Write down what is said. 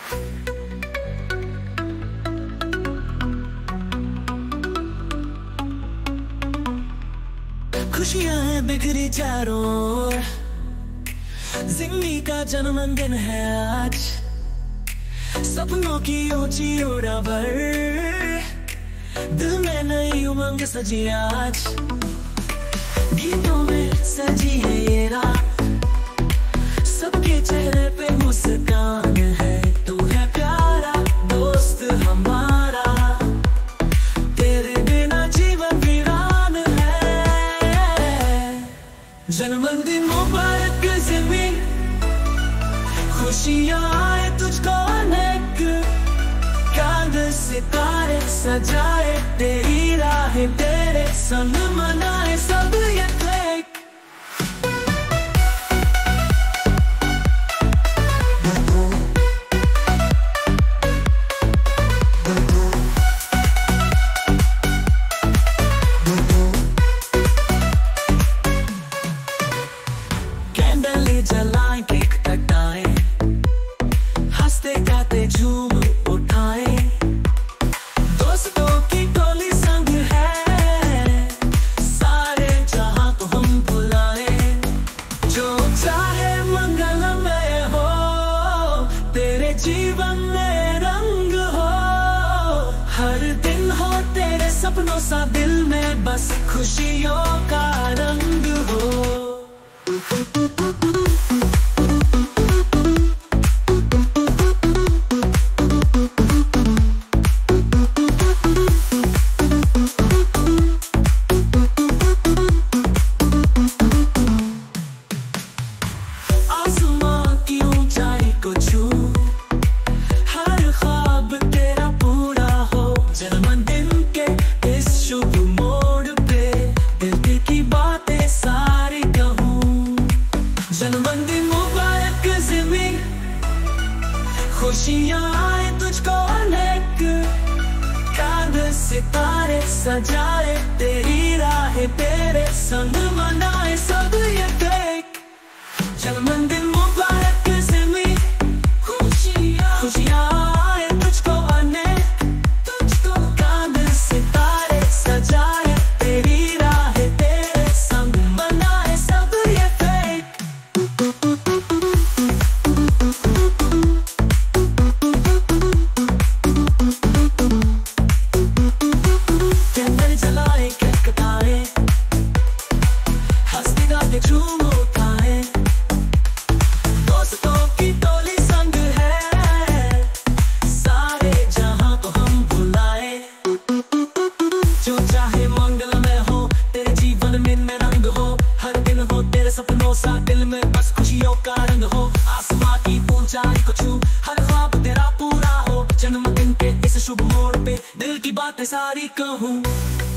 खुशियां हैं बिखरी चारों ओर, जिंदगी का जन्मदिन है आज। सपनों की ऊंची उड़ावर, दिल में नई उमंग सजी आज। गीतों में सजी है ये रात, सबके चेहरे पे मुस्कान है। तू है प्यारा दोस्त हमारा, तेरे बिना जीवन वीरान है। जन्मदिन मुबारक ज़िंदगी, खुशियाँ आए तुझको अनेक। चांद सितारे सजाए तेरी राह, तेरे संग मनाए सब ये ट्रैक। कैंडल जलाएं, केक कटाएं, हंसते गाते झूम उठाएं। दोस्तों की टोली संग है, सारे जहां को हम बुलाएं। जो चाहे मंगलमय हो, तेरे जीवन में रंग हो। हर दिन हो तेरे सपनों सा, दिल में बस खुशियों का रंग हो। आसमां की ऊंचाई को छू, हर ख्वाब तेरा पूरा हो। जन्मदिन के इस शुभ मोड़ पे, दिल की बातें सारी कहूँ। जन्मदिन मुबारक ज़िंदगी, खुशियाँ आए तुझको अनेक। चांद सितारे सजाए तेरी राह, तेरे संग मनाए सब ये ट्रैक। जन्मदिन मुबारक ज़िंदगी, खुशियाँ आए तुझको अनेक। चांद सितारे सजाए तेरी राह, तेरे संग मनाए सब ये ट्रैक। कैंडल जलाए, केक कटाए, हंसते गाते झूम उठाए। दोस्तों की टोली संग है, सारे जहां को हम बुलाए। जो चाहे मंगलमय हो, तेरे जीवन में रंग हो। हर दिन हो तेरे सपनों सा, दिल में बस खुशियों का रंग हो। आसमां की ऊंचाई को छू, हर ख्वाब तेरा पूरा हो। जन्मदिन के इस शुभ मोड़ पे, दिल की बातें सारी कहूँ।